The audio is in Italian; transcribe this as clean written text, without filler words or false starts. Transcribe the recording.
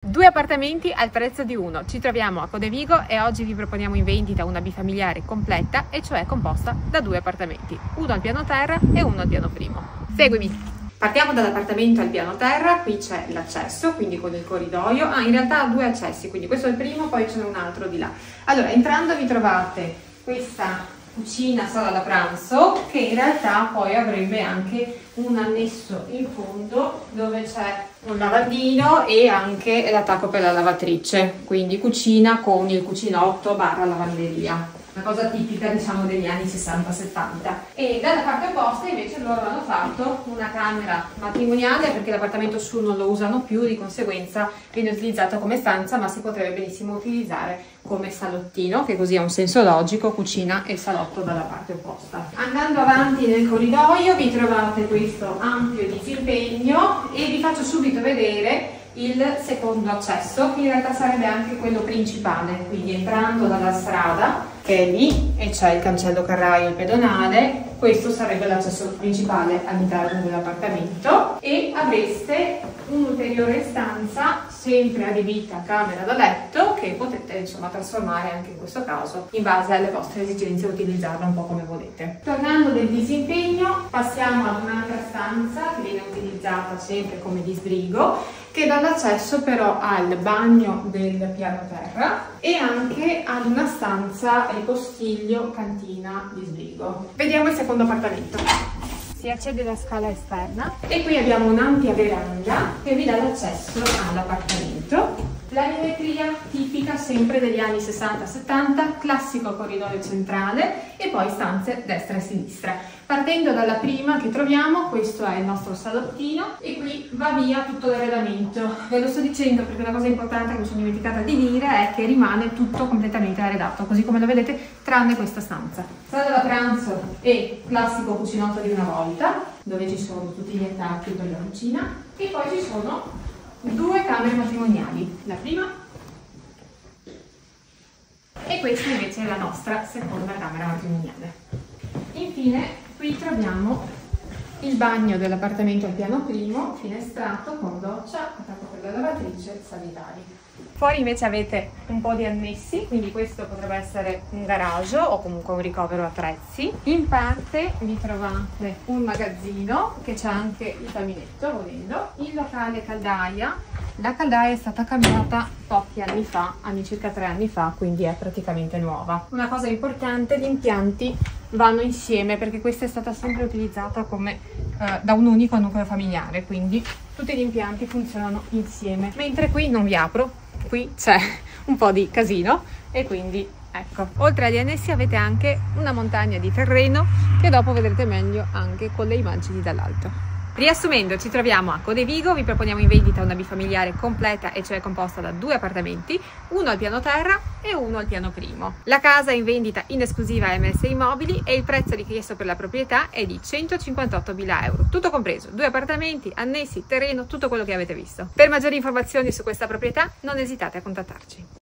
Due appartamenti al prezzo di uno. Ci troviamo a Codevigo e oggi vi proponiamo in vendita una bifamiliare completa, e cioè composta da due appartamenti, uno al piano terra e uno al piano primo. Seguimi! Partiamo dall'appartamento al piano terra. Qui c'è l'accesso, quindi con il corridoio. In realtà ha due accessi, quindi questo è il primo, poi c'è un altro di là. Allora, entrando vi trovate questa cucina sala da pranzo, che in realtà poi avrebbe anche un annesso in fondo dove c'è un lavandino e anche l'attacco per la lavatrice, quindi cucina con il cucinotto / lavanderia. Una cosa tipica, diciamo, degli anni 60-70. E dalla parte opposta invece loro hanno fatto una camera matrimoniale, perché l'appartamento su non lo usano più, di conseguenza viene utilizzato come stanza, ma si potrebbe benissimo utilizzare come salottino, che così ha un senso logico, cucina e salotto dalla parte opposta. Andando avanti nel corridoio vi trovate questo ampio disimpegno e vi faccio subito vedere il secondo accesso, che in realtà sarebbe anche quello principale. Quindi entrando dalla strada, che è lì, e c'è il cancello carraio e il pedonale, questo sarebbe l'accesso principale all'interno dell'appartamento, e avreste un'ulteriore stanza sempre adibita a camera da letto, che potete insomma trasformare anche in questo caso in base alle vostre esigenze, utilizzarla un po' come volete. Tornando del disimpegno, passiamo ad un'altra stanza che viene utilizzata sempre come disbrigo, che dà l'accesso però al bagno del piano terra e anche ad una stanza postiglio cantina disbrigo. Vediamo il secondo appartamento. Si accede da scala esterna e qui abbiamo un'ampia veranda che vi dà l'accesso all'appartamento. Planimetria tipica sempre degli anni 60-70, classico corridoio centrale e poi stanze destra e sinistra. Partendo dalla prima che troviamo, questo è il nostro salottino e qui va via tutto l'arredamento. Ve lo sto dicendo perché una cosa importante che mi sono dimenticata di dire è che rimane tutto completamente arredato, così come lo vedete, tranne questa stanza. Sala da pranzo e classico cucinotto di una volta, dove ci sono tutti gli attacchi per la cucina, e poi ci sono due camere matrimoniali, la prima e questa invece è la nostra seconda camera matrimoniale. Infine qui troviamo il bagno dell'appartamento al piano primo, finestrato con doccia, attacco per la lavatrice, sanitari. Fuori invece avete un po' di annessi, quindi questo potrebbe essere un garage o comunque un ricovero attrezzi. In parte vi trovate un magazzino che c'è anche il caminetto, volendo. Il locale caldaia. La caldaia è stata cambiata pochi anni fa, circa 3 anni fa, quindi è praticamente nuova. Una cosa importante, gli impianti vanno insieme perché questa è stata sempre utilizzata come da un unico nucleo familiare, quindi tutti gli impianti funzionano insieme. Mentre qui non vi apro, qui c'è un po' di casino e quindi ecco. Oltre agli annessi avete anche una montagna di terreno che dopo vedrete meglio anche con le immagini dall'alto. Riassumendo, ci troviamo a Codevigo, vi proponiamo in vendita una bifamiliare completa, e cioè composta da due appartamenti, uno al piano terra e uno al piano primo. La casa è in vendita in esclusiva a MS Immobili e il prezzo richiesto per la proprietà è di 158.000 euro, tutto compreso, due appartamenti, annessi, terreno, tutto quello che avete visto. Per maggiori informazioni su questa proprietà non esitate a contattarci.